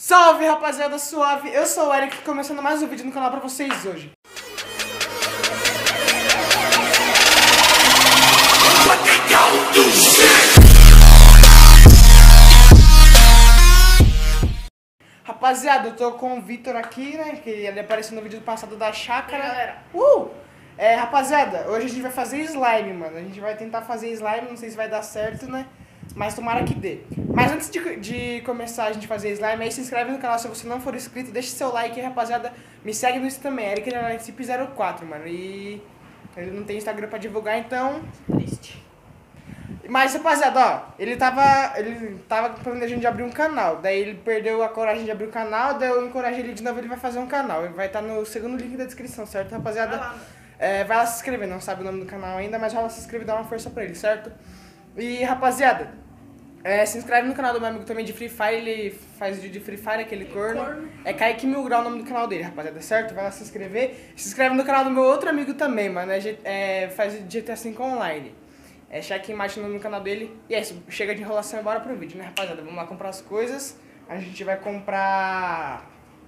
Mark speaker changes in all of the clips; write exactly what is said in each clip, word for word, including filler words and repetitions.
Speaker 1: Salve, rapaziada suave! Eu sou o Eric, começando mais um vídeo no canal pra vocês hoje. Rapaziada, eu tô com o Vitor aqui, né, que ele apareceu no vídeo passado da chácara.
Speaker 2: E aí, galera?
Speaker 1: Uh! É, rapaziada, hoje a gente vai fazer slime, mano. A gente vai tentar fazer slime, não sei se vai dar certo, né? Mas tomara que dê. Mas antes de, de começar a gente fazer slime, aí se inscreve no canal se você não for inscrito, deixa seu like aí, rapaziada. Me segue no Insta também, Eric zero quatro, mano. E ele não tem Instagram pra divulgar, então...
Speaker 2: Triste.
Speaker 1: Mas, rapaziada, ó, ele tava, ele tava planejando de abrir um canal. Daí ele perdeu a coragem de abrir o canal, daí eu encorajei ele de novo, ele vai fazer um canal. Ele vai estar no segundo link da descrição, certo, rapaziada?
Speaker 2: Vai lá, mano.
Speaker 1: É, vai lá se inscrever, não sabe o nome do canal ainda, mas vai lá se inscrever e dá uma força pra ele, certo? E, rapaziada, é, se inscreve no canal do meu amigo também de Free Fire, ele faz vídeo de Free Fire, aquele corno.
Speaker 2: corno.
Speaker 1: É Kaique Mil Grau o nome do canal dele, rapaziada, certo? Vai lá se inscrever. Se inscreve no canal do meu outro amigo também, mano, é, G- é, faz G T A cinco online. É Shaq Imagem no nome do canal dele. E é isso, chega de enrolação e bora pro vídeo, né, rapaziada? Vamos lá comprar as coisas. A gente vai comprar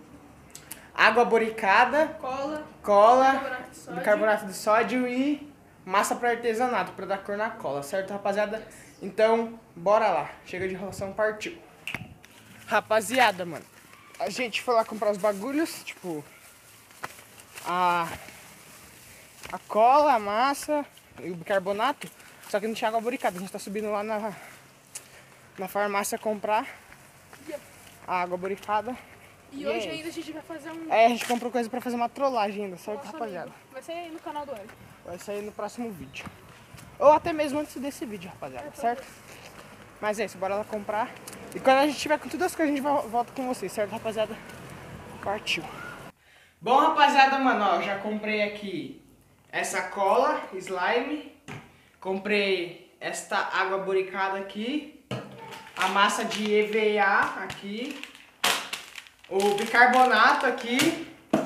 Speaker 1: água boricada,
Speaker 2: Cola.
Speaker 1: cola,
Speaker 2: Bicarbonato de sódio.
Speaker 1: bicarbonato de sódio e massa para artesanato, para dar cor na cola, certo, rapaziada? Então, bora lá. Chega de enrolação, partiu. Rapaziada, mano, a gente foi lá comprar os bagulhos, tipo, a, a cola, a massa e o bicarbonato, só que não tinha água boricada. A gente tá subindo lá na, na farmácia comprar a água boricada.
Speaker 2: E
Speaker 1: E
Speaker 2: hoje
Speaker 1: é
Speaker 2: ainda a gente vai fazer um...
Speaker 1: É, a gente comprou coisa pra fazer uma trollagem ainda, certo,
Speaker 2: Nosso
Speaker 1: rapaziada?
Speaker 2: amigo. Vai ser aí no canal do Eric.
Speaker 1: Vai sair no próximo vídeo. Ou até mesmo antes desse vídeo, rapaziada, certo? Mas é isso, bora lá comprar. E quando a gente tiver com todas as coisas, a gente vo- volta com vocês, certo, rapaziada? Partiu. Bom, rapaziada, mano, ó, já comprei aqui essa cola, slime. Comprei esta água boricada aqui. A massa de E V A aqui. O bicarbonato aqui.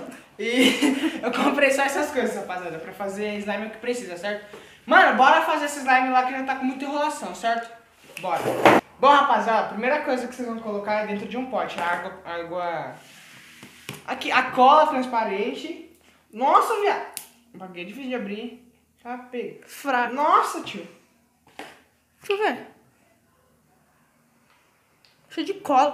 Speaker 1: E eu comprei só essas coisas, rapaziada, pra fazer slime que precisa, certo? Mano, bora fazer esse slime lá que já tá com muita enrolação, certo? Bora. Bom, rapaziada, a primeira coisa que vocês vão colocar é dentro de um pote. A água... água... Aqui, a cola transparente. Nossa, viado. O bagulho é difícil de abrir. Tá pego.
Speaker 2: Fraco.
Speaker 1: Nossa, tio.
Speaker 2: Deixa eu ver. Cheio de cola.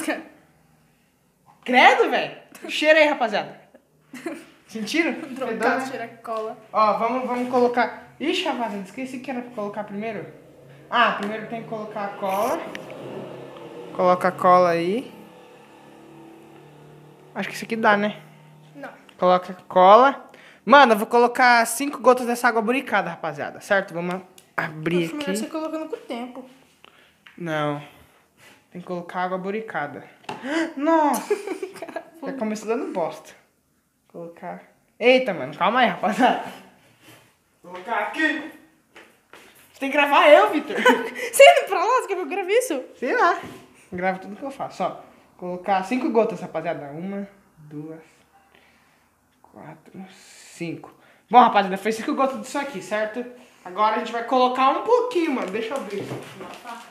Speaker 1: Credo, velho. Cheira aí, rapaziada. Sentiram?
Speaker 2: Trocado,
Speaker 1: Fedor, né?
Speaker 2: tirar cola.
Speaker 1: Ó, vamos, vamos colocar... Ixi, rapaziada, esqueci que era pra colocar primeiro. Ah, primeiro tem que colocar a cola. Coloca a cola aí. Acho que isso aqui dá, né?
Speaker 2: Não.
Speaker 1: Coloca a cola. Mano, eu vou colocar cinco gotas dessa água boricada, rapaziada, certo? Vamos abrir
Speaker 2: Acho melhor você
Speaker 1: aqui.
Speaker 2: colocando com o tempo.
Speaker 1: Não. Tem que colocar água boricada. Nossa! Já começou dando bosta. Colocar... Eita, mano, calma aí, rapaziada. Colocar aqui. Você tem que gravar eu, Vitor.
Speaker 2: Você indo pra lá? Você quer que eu grave isso?
Speaker 1: Sei lá. Grava tudo que eu faço. Ó, colocar cinco gotas, rapaziada. Uma, duas, quatro, cinco. Bom, rapaziada, foi cinco gotas disso aqui, certo? Agora a gente vai colocar um pouquinho, mano. Deixa eu abrir com uma faca.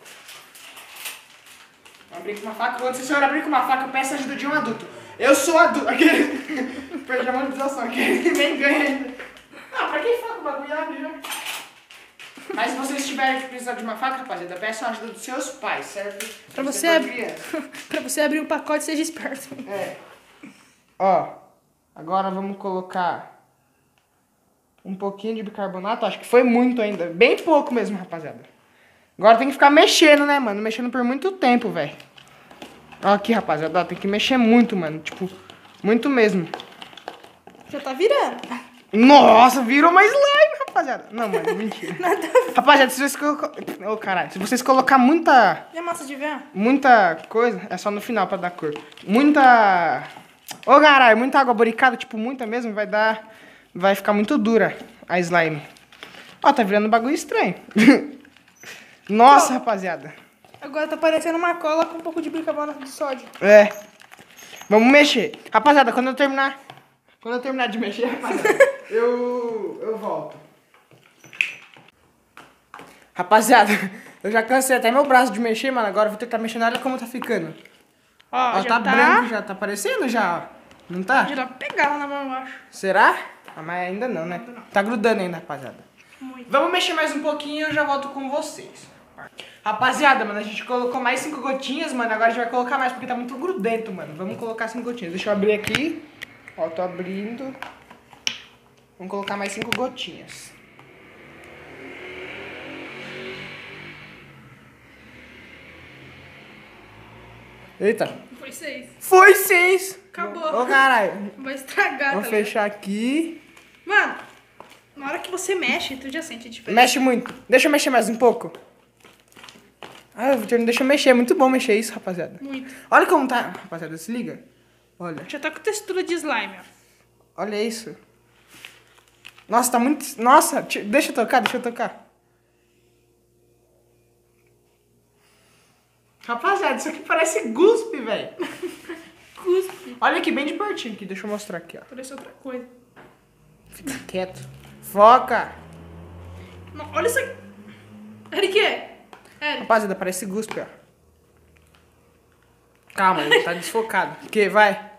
Speaker 1: Vou abrir com uma faca. Quando o senhor abrir com uma faca, eu peço ajuda de um adulto. Eu sou adulto. Aquele... Perdi a monetização. Aquele nem ganha ainda. Ah, pra quem faca o bagulho abre já? Mas se vocês tiverem precisando de uma faca, rapaziada, peça a ajuda dos seus pais, certo?
Speaker 2: Pra
Speaker 1: Se
Speaker 2: você,
Speaker 1: for
Speaker 2: ab...
Speaker 1: criança.
Speaker 2: pra você abrir um pacote, seja esperto.
Speaker 1: É. Ó, agora vamos colocar um pouquinho de bicarbonato. Acho que foi muito ainda. Bem pouco mesmo, rapaziada. Agora tem que ficar mexendo, né, mano? Mexendo por muito tempo, velho. Ó aqui, rapaziada. Ó, tem que mexer muito, mano. Tipo, muito mesmo.
Speaker 2: Já tá virando.
Speaker 1: Nossa, virou mais slime, rapaziada. Não, mano, mentira.
Speaker 2: Nada a ver.
Speaker 1: Rapaziada, se vocês colocar... Ô, caralho. Se vocês colocar muita...
Speaker 2: E a massa de ver?
Speaker 1: Muita coisa, é só no final pra dar cor. Muita... Ô, caralho, muita água boricada, tipo, muita mesmo, vai dar... Vai ficar muito dura a slime. Ó, tá virando um bagulho estranho. Nossa, rapaziada.
Speaker 2: Agora tá parecendo uma cola com um pouco de bicarbonato de sódio.
Speaker 1: É. Vamos mexer. Rapaziada, quando eu terminar... Quando eu terminar de mexer, rapaziada, eu... Eu volto. Rapaziada, eu já cansei até meu braço de mexer, mano. Agora eu vou tentar mexer, olha como tá ficando.
Speaker 2: Ó,
Speaker 1: Ó,
Speaker 2: já
Speaker 1: tá,
Speaker 2: tá,
Speaker 1: branco já, tá aparecendo já, ó. Não tá?
Speaker 2: Já dá pra pegar ela na mão, eu acho.
Speaker 1: Será? Ah, mas ainda não, né?
Speaker 2: Ainda não.
Speaker 1: Tá grudando ainda, rapaziada.
Speaker 2: Muito.
Speaker 1: Vamos mexer mais um pouquinho e eu já volto com vocês. Rapaziada, mano, a gente colocou mais cinco gotinhas, mano. Agora a gente vai colocar mais porque tá muito grudento, mano. Vamos colocar cinco gotinhas. Deixa eu abrir aqui. Ó, tô abrindo. Vamos colocar mais cinco gotinhas. Eita.
Speaker 2: Foi seis.
Speaker 1: Foi seis.
Speaker 2: Acabou.
Speaker 1: Ô, caralho.
Speaker 2: Vai estragar,
Speaker 1: Vou
Speaker 2: tá
Speaker 1: fechar aqui.
Speaker 2: ligado? Mano, na hora que você mexe, tu já sente a diferença.
Speaker 1: Mexe muito. Deixa eu mexer mais um pouco. Ah, Vitor, não deixa eu mexer. É muito bom mexer isso, rapaziada.
Speaker 2: Muito.
Speaker 1: Olha como tá. Rapaziada, se liga. Olha.
Speaker 2: Já tá com textura de slime, ó.
Speaker 1: Olha isso. Nossa, tá muito... Nossa, ti- deixa eu tocar, deixa eu tocar. Rapaziada, isso aqui parece guspe, velho.
Speaker 2: Cuspe.
Speaker 1: Olha aqui, bem de pertinho aqui. Deixa eu mostrar aqui, ó.
Speaker 2: Parece outra coisa.
Speaker 1: Fica quieto. Foca.
Speaker 2: Não, olha isso aqui. Eric, Eric.
Speaker 1: Rapaziada, parece guspe, ó. Calma, ele tá desfocado. O que? Vai.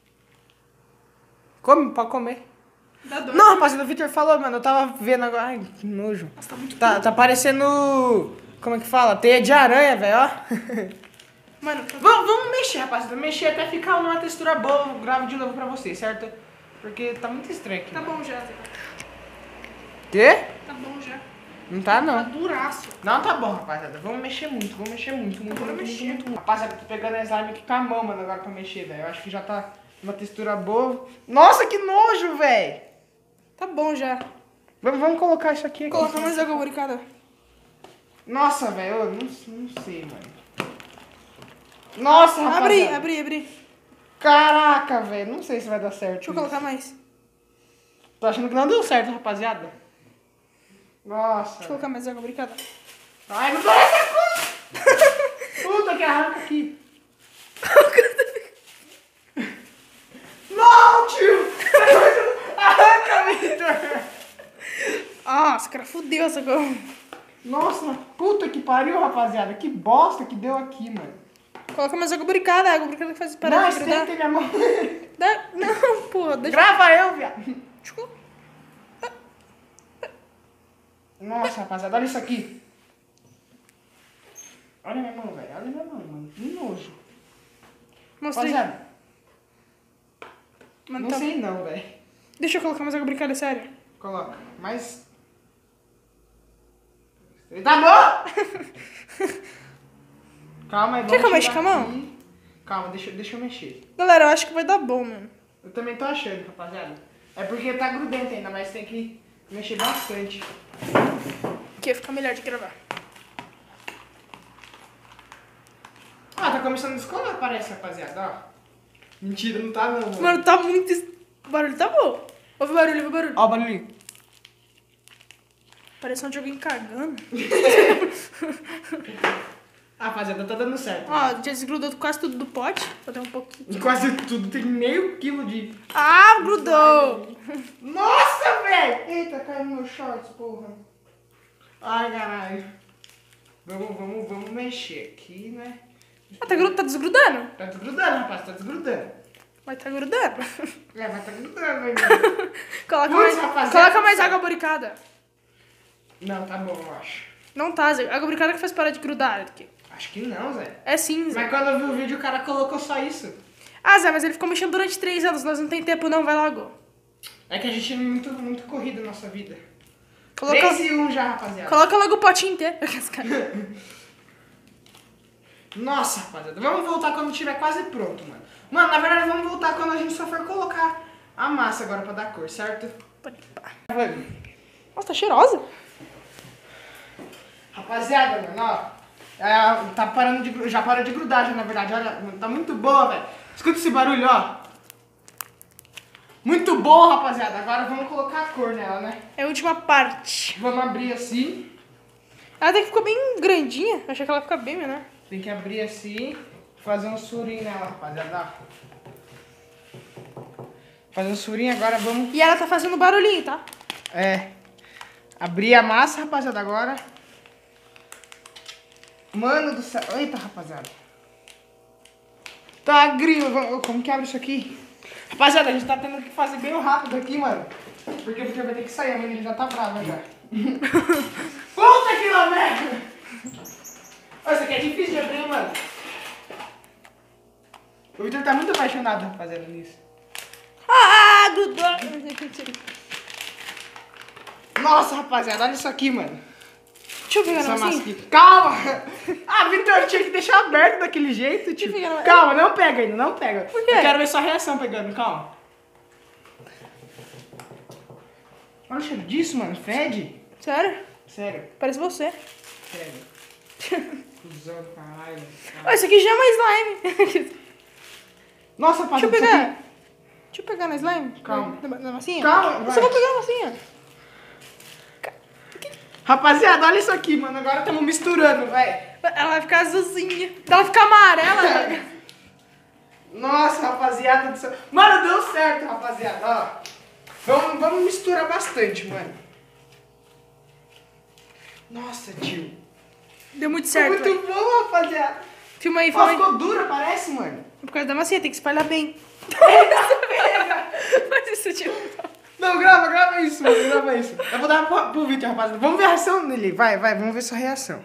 Speaker 1: Come, pode comer.
Speaker 2: Dá dor.
Speaker 1: Não, rapaziada, o Victor falou, mano. Eu tava vendo agora. Ai, que nojo.
Speaker 2: Nossa, tá muito
Speaker 1: Tá, tá parecendo... Como é que fala? Teia de aranha, velho, ó.
Speaker 2: Mano, tá...
Speaker 1: Vamos, vamos mexer, rapaziada. Mexer até ficar uma textura boa. Eu gravo de novo pra vocês, certo? Porque tá muito estranho aqui.
Speaker 2: tá bom já, Zé.
Speaker 1: Quê?
Speaker 2: Tá bom já.
Speaker 1: Não tá,
Speaker 2: Tá
Speaker 1: não.
Speaker 2: duraço.
Speaker 1: Não, tá bom, rapaziada. Vamos mexer muito, vamos mexer muito, muito,
Speaker 2: Bora
Speaker 1: muito,
Speaker 2: mexer.
Speaker 1: muito, muito. Rapaziada, eu tô pegando a slime aqui com a mão, mano, agora pra mexer, velho. Eu acho que já tá uma textura boa. Nossa, que nojo, velho.
Speaker 2: Tá bom já.
Speaker 1: Vamos, vamos colocar isso aqui. aqui.
Speaker 2: Coloca mais água boricada.
Speaker 1: Nossa, velho, eu não, não sei, mano. Nossa, rapaziada.
Speaker 2: Abri, abri, abri.
Speaker 1: Caraca, velho. Não sei se vai dar certo.
Speaker 2: Deixa eu
Speaker 1: isso.
Speaker 2: colocar mais.
Speaker 1: Tô achando que não deu certo, rapaziada. Nossa.
Speaker 2: Deixa eu colocar mais água boricada.
Speaker 1: Ai, não parece a coisa. Puta que arranca aqui. Não, tio. Arranca, Victor.
Speaker 2: Nossa, cara, fudeu essa coisa.
Speaker 1: Nossa, puta que pariu, rapaziada. Que bosta que deu aqui, mano.
Speaker 2: Coloca mais água boricada. A água boricada que faz parar
Speaker 1: Não,
Speaker 2: de grudar.
Speaker 1: senta minha mão.
Speaker 2: Dá... Não, pô, deixa
Speaker 1: Grava eu, viado.
Speaker 2: Deixa eu...
Speaker 1: Nossa, rapaziada, olha isso aqui. Olha minha mão, velho. Olha minha mão, mano. Que nojo.
Speaker 2: Mostra aí.
Speaker 1: Rapaziada,
Speaker 2: Mano,
Speaker 1: não
Speaker 2: tá-
Speaker 1: sei não, velho.
Speaker 2: Deixa eu colocar mais água boricada, sério.
Speaker 1: Coloca. Mas... Tá bom! Calma aí, vamos
Speaker 2: Quer que eu mexa
Speaker 1: tirar
Speaker 2: com a mão?
Speaker 1: aqui. Calma, deixa, deixa eu mexer.
Speaker 2: Galera, eu acho que vai dar bom, mano.
Speaker 1: Eu também tô achando, rapaziada. É porque tá grudento ainda, mas tem que mexer bastante.
Speaker 2: Aqui ia ficar melhor de gravar.
Speaker 1: Ah, tá começando a descolar, parece, rapaziada, ó. Mentira, não tá não, mano.
Speaker 2: Mano, tá muito... es- O barulho tá bom. Ouve o barulho, ouve o barulho.
Speaker 1: Ó o barulhinho.
Speaker 2: Parece um de alguém cagando.
Speaker 1: Ah, rapaziada, tá dando certo.
Speaker 2: Ó, já desgrudou quase tudo do pote. Vou dar um pouquinho.
Speaker 1: E quase tudo tem meio quilo de...
Speaker 2: Ah, grudou!
Speaker 1: Nossa, velho! Eita, caiu no meu shorts, porra. Ai, caralho. Vamos, vamos, vamos mexer aqui, né?
Speaker 2: Ah, tá, gru- tá desgrudando?
Speaker 1: Tá desgrudando, rapaz, tá desgrudando.
Speaker 2: Vai tá grudando.
Speaker 1: É, mas tá grudando ainda.
Speaker 2: Coloca
Speaker 1: Putz,
Speaker 2: mais,
Speaker 1: rapaziada.
Speaker 2: coloca mais água boricada.
Speaker 1: Não, tá bom, eu acho.
Speaker 2: Não tá, Zé. Água boricada que faz parar de grudar aqui.
Speaker 1: Acho que não, Zé.
Speaker 2: É sim, Zé.
Speaker 1: Mas quando eu vi o vídeo, o cara colocou só isso.
Speaker 2: Ah, Zé, mas ele ficou mexendo durante três anos. Nós não tem tempo não, vai logo.
Speaker 1: É que a gente é muito, muito corrido na nossa vida.
Speaker 2: Coloca,
Speaker 1: três e um já, rapaziada.
Speaker 2: coloca logo o potinho inteiro.
Speaker 1: Nossa, rapaziada. Vamos voltar quando estiver quase pronto, mano. Mano, na verdade, vamos voltar quando a gente só for colocar a massa agora pra dar cor, certo?
Speaker 2: Pode pá.
Speaker 1: Vamos.
Speaker 2: Nossa, tá cheirosa.
Speaker 1: Rapaziada, mano, ó. É, tá parando de gru- já parou de grudar já, na verdade. Olha, mano, tá muito boa, velho. Escuta esse barulho, ó. Muito bom, rapaziada. Agora vamos colocar a cor nela, né?
Speaker 2: É a última parte.
Speaker 1: Vamos abrir assim.
Speaker 2: Ela até que ficou bem grandinha. Eu achei que ela ia ficar bem menor.
Speaker 1: Tem que abrir assim. Fazer um surinho nela, rapaziada. Fazer um surinho agora, vamos...
Speaker 2: E ela tá fazendo barulhinho, tá?
Speaker 1: É. Abrir a massa, rapaziada, agora. Mano do céu. Eita, rapaziada. Tá gringo. Vamos- Como que abre isso aqui? Rapaziada, a gente tá tendo que fazer bem rápido aqui, mano. Porque porque vai ter que sair, a menina já tá brava já. Puta que lá, merda! Ô, isso aqui é difícil de abrir, mano. O Vitor tá muito apaixonado, rapaziada, nisso.
Speaker 2: Ah, grudou.
Speaker 1: Nossa, rapaziada, olha isso aqui, mano.
Speaker 2: Deixa eu pegar
Speaker 1: Essa
Speaker 2: assim.
Speaker 1: massinha. Calma! Ah, Vitor, tinha que deixar aberto daquele jeito, tio.
Speaker 2: pegar no-
Speaker 1: Calma, não pega ainda, não pega.
Speaker 2: Por quê?
Speaker 1: Eu quero ver sua reação pegando, calma. Olha o cheiro disso, mano. Fede?
Speaker 2: Sério?
Speaker 1: Sério,
Speaker 2: Parece você.
Speaker 1: sério. Cusão do caralho.
Speaker 2: Ó, isso aqui já é uma slime.
Speaker 1: Nossa,
Speaker 2: Deixa
Speaker 1: rapaziada,
Speaker 2: eu
Speaker 1: isso
Speaker 2: pegar.
Speaker 1: aqui-
Speaker 2: Deixa eu pegar na slime.
Speaker 1: Calma.
Speaker 2: Na, na massinha?
Speaker 1: Calma,
Speaker 2: Eu
Speaker 1: vai.
Speaker 2: só vou pegar na massinha.
Speaker 1: Rapaziada, olha isso aqui, mano. Agora estamos misturando, velho.
Speaker 2: Ela vai ficar azulzinha. Ela vai ficar amarela. velho.
Speaker 1: Nossa, rapaziada do céu. Mano, deu certo, rapaziada. Ó. Vamos, vamos misturar bastante, mano. Nossa, tio.
Speaker 2: Deu muito
Speaker 1: Ficou
Speaker 2: certo.
Speaker 1: muito
Speaker 2: velho.
Speaker 1: bom, rapaziada.
Speaker 2: Filma aí,
Speaker 1: Ó,
Speaker 2: filma aí.
Speaker 1: ficou dura, parece, mano.
Speaker 2: Por causa da massinha, tem que espalhar bem. Faz isso, tio.
Speaker 1: Não, grava, grava isso, mano. Grava isso. Eu vou dar pro, pro Vitor, rapaziada. Vamos ver a reação dele. Vai, vai, vamos ver sua reação.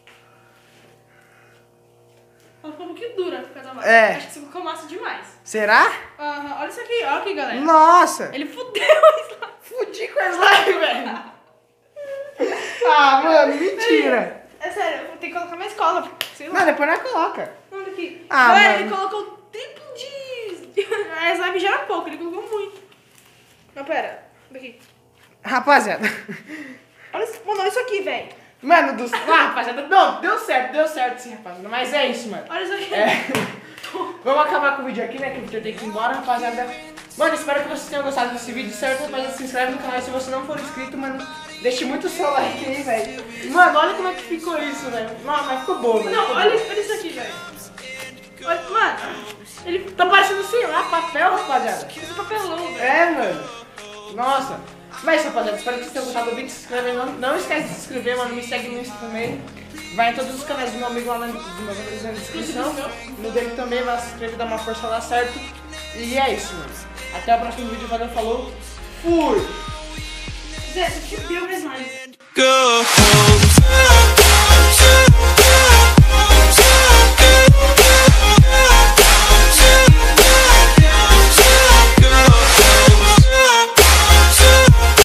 Speaker 2: Ela ficou um pouquinho dura por causa da massa.
Speaker 1: É.
Speaker 2: Acho que você colocou massa demais.
Speaker 1: Será?
Speaker 2: Aham, olha isso aqui, olha aqui, galera.
Speaker 1: Nossa.
Speaker 2: Ele fudeu a slime.
Speaker 1: Fudi com a slime, velho. Ah, mano, mentira.
Speaker 2: É sério, eu tenho que colocar mais cola. Sei lá.
Speaker 1: Não, depois nós coloca.
Speaker 2: Olha aqui.
Speaker 1: Ah,
Speaker 2: Galera,
Speaker 1: mano.
Speaker 2: ele colocou o triplo de... A slime já era pouco, ele colocou muito. Não, pera. Daqui.
Speaker 1: Rapaziada.
Speaker 2: Olha isso, mano, olha isso aqui, velho.
Speaker 1: Mano do céu. Ah, rapaziada. Não, deu certo, deu certo sim, rapaziada. Mas é isso, mano.
Speaker 2: Olha isso aqui.
Speaker 1: É. Vamos acabar com o vídeo aqui, né? Que o Vitor tem que ir embora, rapaziada. Mano, espero que vocês tenham gostado desse vídeo, certo? Rapaziada, se inscreve no canal se você não for inscrito, mano. Deixe muito seu like aí, velho. Mano, olha como é que ficou isso, velho. Não, mas ficou bom, velho.
Speaker 2: Não,
Speaker 1: Ficou
Speaker 2: olha,
Speaker 1: bom.
Speaker 2: olha isso aqui, velho. Olha, mano, ele
Speaker 1: Tá parecendo, sei lá, papel, rapaziada.
Speaker 2: fez um papelão, velho.
Speaker 1: É, mano. Nossa. Mas é isso, rapaziada. Espero que vocês tenham gostado do vídeo. Se inscreve, não, não esquece de se inscrever, mano. Me segue no Insta também. Vai em todos os canais do meu amigo lá na, do meu amigo na descrição. No dele também, vai se inscrever, dá uma força lá, certo? E é isso, mano. Até o próximo vídeo. Valeu, falou. Fui!
Speaker 2: Zé, você deu mais mais.